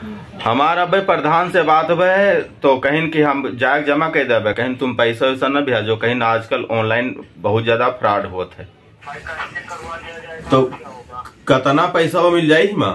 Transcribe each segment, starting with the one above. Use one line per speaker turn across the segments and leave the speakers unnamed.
हमारा भाई प्रधान से बात है तो कहीं कि हम जाग जमा कर देवे, कहीं तुम पैसा वैसा न भेजो, कहीं आजकल ऑनलाइन बहुत ज्यादा फ्रॉड होत है। तो कतना पैसा मिल जाये माँ,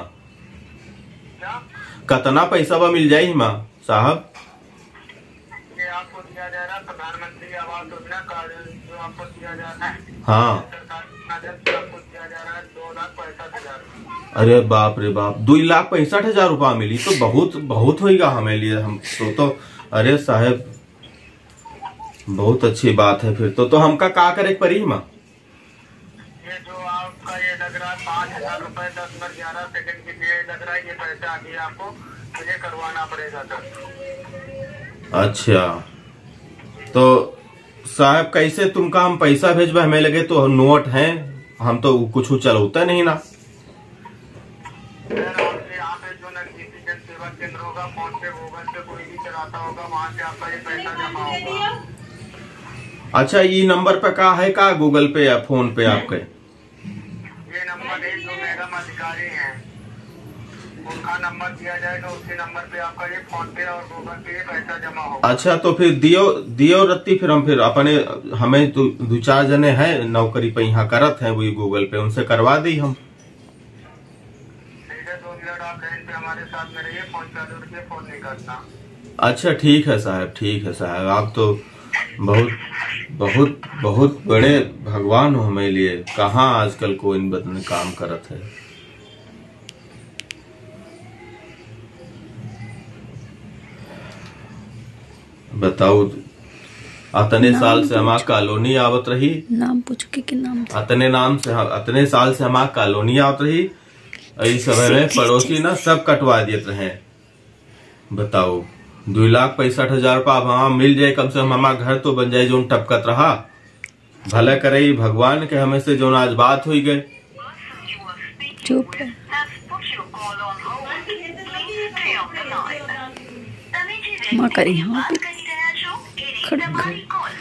कतना पैसा मिल जाये माँ साहब?
आपको दिया जा रहा प्रधानमंत्री आवास योजना कार्ड जो आपको दिया जा रहा है,
हाँ
आपको दिया जा रहा है 2,65,000।
अरे बाप रे बाप, 2,65,000 रुपया मिली तो बहुत बहुत होगा हमें लिए। हम तो अरे साहब बहुत अच्छी बात है फिर तो हमका क्या करे पड़ी माँ?
ये जो आपका ये लग रहा है 5,000 रुपए 10 मिनट 11 सेकंड के लिए लग रहा है, ये पैसा अभी आपको मुझे करवाना पड़ेगा सर।
अच्छा तो साहब कैसे तुमका हम पैसा भेजबा? हमें लगे तो नोट हैं, हम तो कुछ चलता नहीं ना।
यहाँ पे जो नजदीकी जन सेवा केंद्र होगा, फोन पे गूगल पे कोई भी चलाता होगा, वहाँ से आपका ये पैसा जमा होगा।
अच्छा ये नंबर पे का है का गूगल पे या फोन पे आपके?
ये नंबर है जो मैडम अधिकारी हैं उनका नंबर दिया जाएगा, उसी नंबर पे आपका ये फोन पे और गूगल पे पैसा जमा होगा।
अच्छा तो फिर दियो रत्ती फिर हम फिर अपने हमें तो 2-4 जने हैं नौकरी पे यहाँ करत हैं वही गूगल पे, उनसे करवा दी हम।
ठीक है 2 मिनट आप लाइन पे हमारे साथ में रहिए, फोन चालू रखिए, फोन नहीं करना।
अच्छा ठीक है साहब, ठीक है साहब, आप तो बहुत बहुत बहुत बड़े भगवान हो हमें लिए। कहाँ आजकल कोई इन बदने काम करत है। बताओ अतने साल से हमार कॉलोनी आवत रही,
नाम पूछ के नाम
अतने साल से हमार कॉलोनी आवत रही, इस समय में पड़ोसी ना सब कटवा देते हैं। बताओ 2,65,000 रुपया वहां मिल जाए, कम से कम हमारा घर तो बन जाए जो टपकत रहा। भले करे भगवान के हमें से जो आज बात हुई गए।
चुप है। माँ करी हाँ खड़ खड़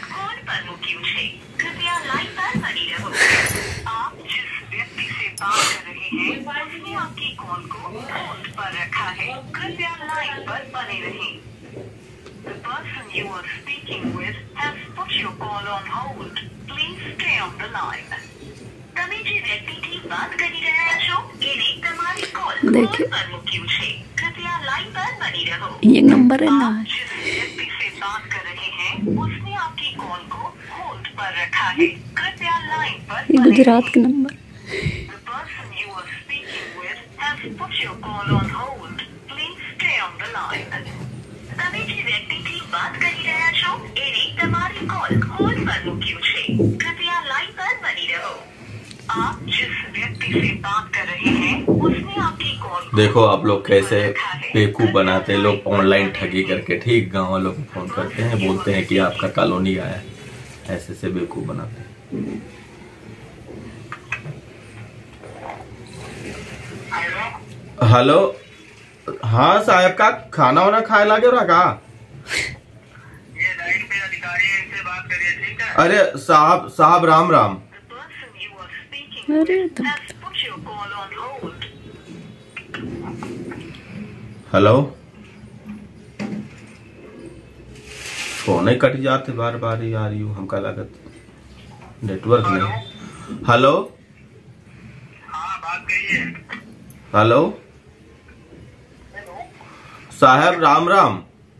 आपकी कॉल को होल्ड पर रखा है, कृपया लाइन पर बने रहें। The person you are speaking with has put your call on hold. Please stay on the line. તમે જે વ્યક્તિથી વાત કરી રહ્યા છો એને તમારી કોલ હોલ્ડ પર મૂક્યું છે, कृपया लाइन पर बनी रहो।
ये नंबर है ना,
जिस व्यक्ति से बात कर रहे हैं उसने आपकी कॉल को होल्ड पर रखा है, कृपया लाइन पर
ये गुजरात का number.
The person you are speaking with has put your call on hold. Please stay on the line. તમે જે વ્યક્તિથી વાત કરી રહ્યા છો એને તમારી કોલ હોલ્ડ પર મૂક્યું છે, कृपया लाइन पर बनी रहो। आप जिस व्यक्ति से बात कर रहे हैं उसने आपकी कॉल।
देखो आप लोग कैसे बेवकूफ बनाते हैं लोग ऑनलाइन ठगी करके। ठीक गाँव वालों को फोन करते हैं, बोलते हैं कि आपका कॉलोनी आया है, ऐसे से बेवकूफ बनाते हैं। हेलो हाँ साहब का खाना वाना खाए लागे रहा का?
ये लाइन पे अधिकारी है, इनसे बात करिए ठीक है।
अरे साहब राम राम।
अरे तो
हेलो फोन ही कट जाते बार बार यार, यू हमका लागत नेटवर्क नहीं। हेलो
हाँ बात करिए।
हेलो साहब राम राम।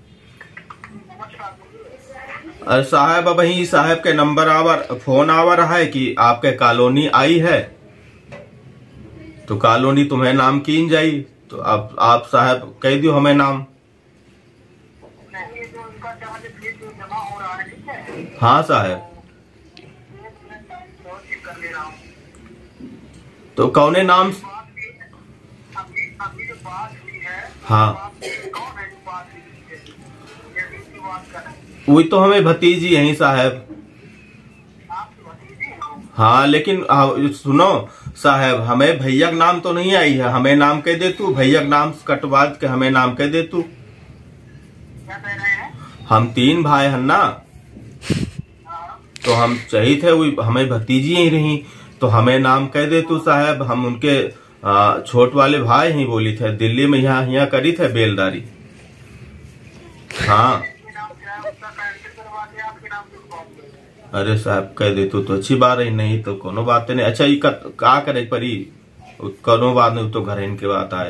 अरे साहब अब ही साहब के नंबर फोन आवा रहा है कि आपके कॉलोनी आई है, तो कॉलोनी तुम्हें नाम कीन जाई, तो आप साहब कह दियो हमें नाम।
नहीं जो उनका जमा हो रहा है ठीक है।
हाँ साहब
कर ले रहा हूँ।
तो कौने नाम?
अभी जो बात हुई है
हाँ
कौन है जो बात हुई है? ये किसकी बात कर रहे हैं?
वही तो हमें भतीजी यही साहब।
आपकी भतीजी हो?
हाँ लेकिन सुनो साहब, हमें भैया का नाम तो नहीं आई है, हमें नाम कह दे तू, भैया का नाम कटवा के हमें नाम कह दे तू।
क्या कह रहे हैं?
हम 3 भाई हैं ना, तो हम चाहिए थे वही हमें भतीजी ही रही, तो हमें नाम कह दे तू साहब, हम उनके छोट वाले भाई ही बोली थे, दिल्ली में यहाँ करी थे बेलदारी। हाँ
आपके नाम क्या है, उसका कैंसिल करवा के आपके नाम से फॉर्म दे।
अरे साहब कह दे तो अच्छी बात है, नहीं तो कोनो बात नहीं। अच्छा ये का करे परी, कोनो बात नहीं, तो घर इनके बात आए।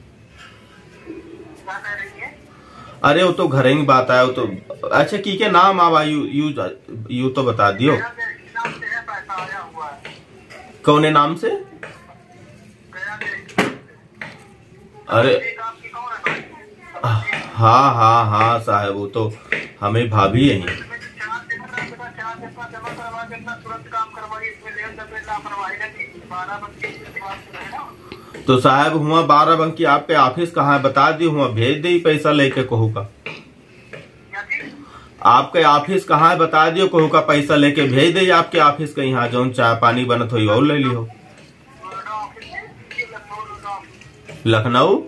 क्या कह रही है?
अरे वो तो घर ही बात आया, वो तो अच्छा की के नाम आवा यू तो बता दियो।
गया के नाम से है, पैसा आया हुआ है।
कौने नाम से?
गया के
अरे
एक आपकी कौन है भाई?
हाँ हाँ हाँ साहब, वो तो हमें भाभी यही।
इसमें जो चार्ज जितना जमा करवा के इतना तुरंत काम करवाइए, इसमें देर दफे लापरवाही नहीं, 12 बजे के बाद से है ना।
तो साहब हुआ 12 बंकी आपके ऑफिस कहाँ है बता दी, हुआ भेज दी पैसा लेके कहू का।
क्या चीज?
आपके ऑफिस कहाँ है बता दियो, कहू का पैसा लेके भेज दे आपके ऑफिस के यहाँ, जौन चाय पानी बनत हो और ले लियो।
नोएडा ऑफिस है, लखनऊ नोएडा ऑफिस।
लखनऊ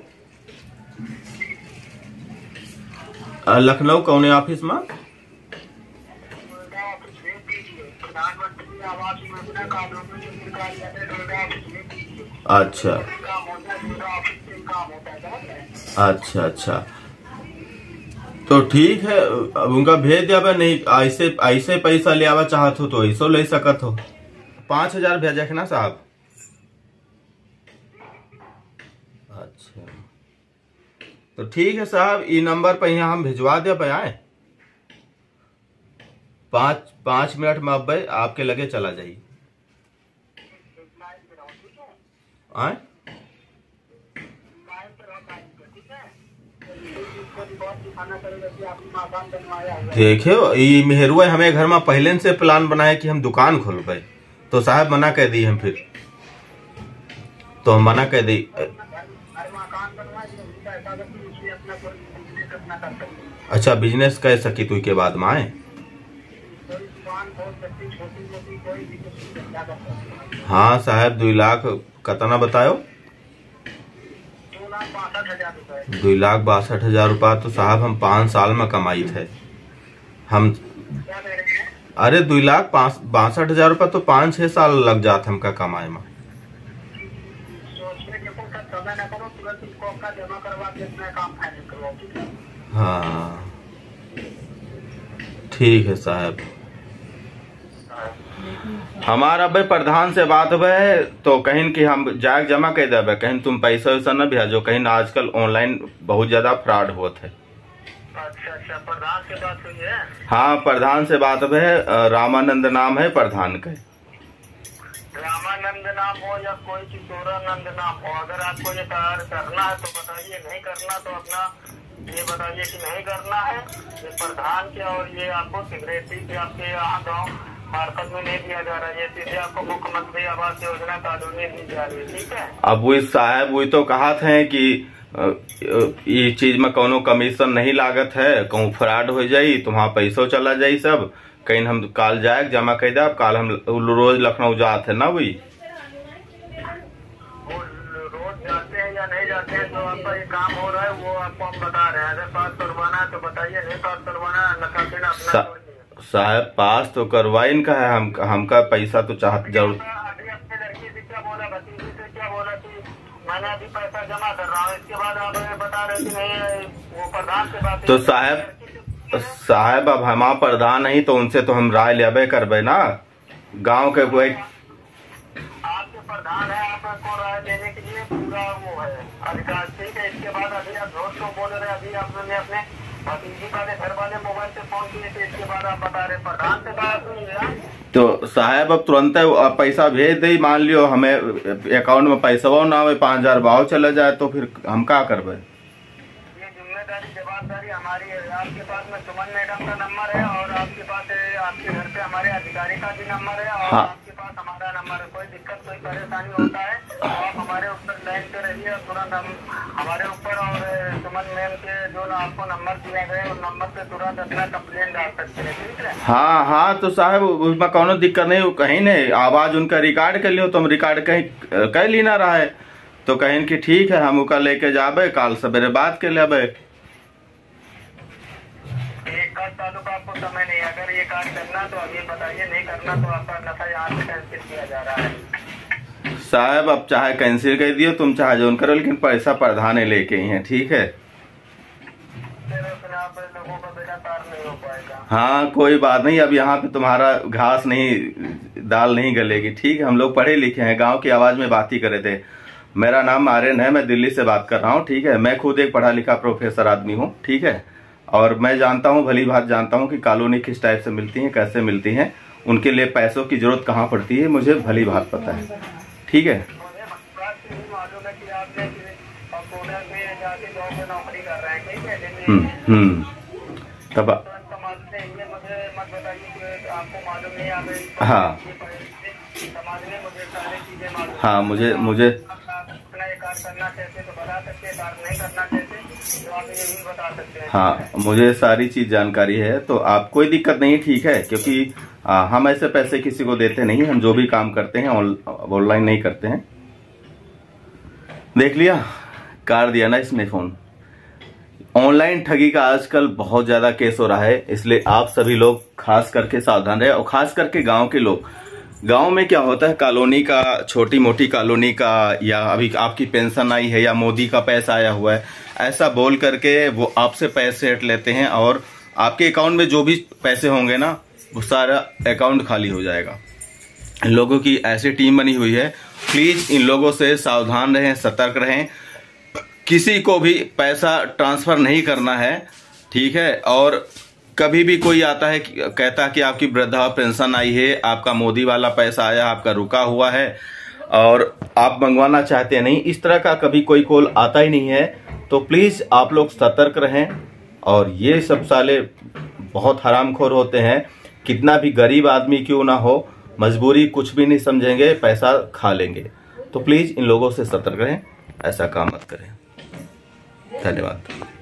लखनऊ कौने ऑफिस में?
नोएडा ऑफिस में दीजिए, प्रधानमंत्री आवास योजना कानूनों से सरकार यानी नोएडा ऑफिस में दीजिए।
अच्छा
काम होता है, नोएडा ऑफिस से काम होता है, समझ रहे?
अच्छा अच्छा, तो ठीक है, अब उनका भेज दिया। नहीं ऐसे ऐसे पैसा ले आवा चाहत हो तो ऐसो ले सकत हो। 5,000 भेजा है ना साहब? अच्छा तो ठीक है साहब, ये नंबर पर यहाँ हम भिजवा दे आए 5 मिनट में अब आपके लगे चला जाइए। आए देखियो ये मेहरुआ हमें घर में पहले से प्लान बनाए कि हम दुकान खोलबे, तो साहब मना कर दी हम, फिर तो हम मना कर दी। अच्छा बिजनेस कर सकी तू के बाद में आए। हाँ साहब 2 लाख कतना बतायो? 2,62,000 रुपया तो साहब हम 5 साल में कमाई थे हम। अरे 2,62,000 रुपया तो 5-6 साल लग जाते हमका कमाए में। हाँ ठीक है साहब, हमारा भाई प्रधान से बात है तो कहीं कि हम जाग जमा कर देवे, कहीं तुम पैसा वैसा न भेजो, कहीं आजकल ऑनलाइन बहुत ज्यादा फ्रॉड होते है।
अच्छा प्रधान से बात हुई है?
हाँ प्रधान से बात है, रामानंद नाम है प्रधान का।
रामानंद नाम हो या कोई किशोरानंद नाम हो, अगर आपको ये कार्य करना है तो बताइए, नहीं करना तो अपना ये बताइए कि नहीं करना है। ये प्रधान के और ये आपको सिगरेटी के आपके यहाँ गाँव मार्फत में नहीं दिया जा रहा है, ये सीधे आपको मुख्यमंत्री आवास योजना कानूनी दी जा रही है, ठीक है?
अब वही साहब वही तो कहा थे कि ये चीज में कोनो कमीशन नहीं लागत है, कहूँ फ्रॉड हो जाये तो वहाँ पैसों चला जाये सब। कहीं हम काल जाए जमा कर दे, काल हम रोज लखनऊ जाते ना वही।
वो रोज जाते हैं या नहीं जाते हैं, जो आपका ये काम हो रहा है वो आपको हम बता रहे हैं। अगर पास करवाना है तो बताइए, नहीं पास करवाना है लखा देना अपना।
साहब पास तो करवाइन का है, हमका पैसा तो चाहत जरूर।
अभी अपने लड़की से क्या बोला, भतीजी से क्या बोला कि मैंने अभी पैसा जमा कर रहा हूँ, इसके बाद आप बता रहे कि नहीं वो प्रधान से बात।
तो साहब अब हमारा प्रधान नहीं तो उनसे तो हम राय लेबे करबे ना, गांव के कोई
आपके प्रधान है, आपको राय देने के लिए पूरा वो है अधिकार, ठीक है? इसके बाद अभी आप झूठ क्यों बोल रहे? अभी आपने अपने भतीजी वाले घर वाले मोबाइल से फोन किए थे, इसके बाद आप बता रहे प्रधान से बात हुई है। तो
साहब अब तुरंत पैसा भेज दे, मान लियो हमें अकाउंट में पैसा ना हो 5,000 भाव चला जाए तो फिर हम क्या करबे?
ये जिम्मेदारी जवाबदारी हमारी है। आपके पास में सुमन मैडम का नंबर है और आपके पास आपके घर पे हमारे अधिकारी का भी नंबर है और
हाँ।
आपके पास हमारा नंबर है। कोई दिक्कत कोई परेशानी होता है तो आप हमारे ऊपर लाइन पे रहिए, तुरंत हम हमारे ऊपर और सुमन मैम के जो आपको नंबर दिया गया उस नंबर पे तुरंत अपना कंप्लेन डाल सकते हैं, ठीक है?
हाँ हाँ तो साहब उसमें कोनो दिक्कत नहीं, कहीं नहीं आवाज उनका रिकॉर्ड कर लियो, तो हम रिकॉर्ड कहीं कर ली ना रहा है तो कहीं कि ठीक है हम उका लेके जाबे, काल सवेरे बात कर लेबे।
एक कार्ड चालू का आपको समय नहीं, अगर ये कार्ड करना तो अभी बताइए, नहीं करना तो आपका नशा यहाँ से कैंसिल किया जा रहा है।
साहब अब चाहे कैंसिल कर दियो तुम, चाहे जोन करो, लेकिन पैसा प्रधान ने लेके ही है, ठीक है।
आप लोगों का बेटा तार नहीं हो पाएगा।
हाँ कोई बात नहीं, अब यहाँ पे तुम्हारा घास नहीं, दाल नहीं गलेगी, ठीक है। हम लोग पढ़े लिखे हैं, गांव की आवाज में बात ही करे थे। मेरा नाम आर्यन है, मैं दिल्ली से बात कर रहा हूँ, ठीक है। मैं खुद एक पढ़ा लिखा प्रोफेसर आदमी हूँ, ठीक है। और मैं जानता हूँ, भली बात जानता हूँ कि कॉलोनी किस टाइप से मिलती है, कैसे मिलती है, उनके लिए पैसों की जरूरत कहाँ पड़ती है, मुझे भली बात पता है, ठीक है।
मुझे मालूम है कि आपने पुणे में जाके जॉब में नौकरी कर रहे हैं, ठीक है।
तब
समाज से ये मुझे मत बताइए कि आपको मालूम नहीं, आप
हाँ
समाज में मुझे सारी चीजें मालूम।
हाँ मुझे
अपना ये कार्य करना चाहते तो बता सकते हैं, कार्य नहीं करना चाहते तो आप ये भी बता सकते हैं।
हाँ मुझे सारी चीज जानकारी है, तो आप कोई दिक्कत नहीं, ठीक है। क्योंकि हम ऐसे पैसे किसी को देते नहीं, हम जो भी काम करते हैं ऑनलाइन नहीं करते हैं। देख लिया, काट दिया ना इसने फोन। ऑनलाइन ठगी का आजकल बहुत ज्यादा केस हो रहा है, इसलिए आप सभी लोग खास करके सावधान रहे, और खास करके गांव के लोग। गांव में क्या होता है, कॉलोनी का, छोटी मोटी कॉलोनी का, या अभी आपकी पेंशन आई है, या मोदी का पैसा आया हुआ है, ऐसा बोल करके वो आपसे पैसे हट लेते हैं, और आपके अकाउंट में जो भी पैसे होंगे ना, वो सारा अकाउंट खाली हो जाएगा। इन लोगों की ऐसी टीम बनी हुई है, प्लीज इन लोगों से सावधान रहें, सतर्क रहें। किसी को भी पैसा ट्रांसफर नहीं करना है, ठीक है। और कभी भी कोई आता है कहता है कि आपकी वृद्धा पेंशन आई है, आपका मोदी वाला पैसा आया, आपका रुका हुआ है और आप मंगवाना चाहते हैं नहीं, इस तरह का कभी कोई कॉल आता ही नहीं है। तो प्लीज आप लोग सतर्क रहें। और ये सब साले बहुत हरामखोर होते हैं, कितना भी गरीब आदमी क्यों ना हो, मजबूरी कुछ भी नहीं समझेंगे, पैसा खा लेंगे। तो प्लीज इन लोगों से सतर्क रहें, ऐसा काम मत करें। धन्यवाद।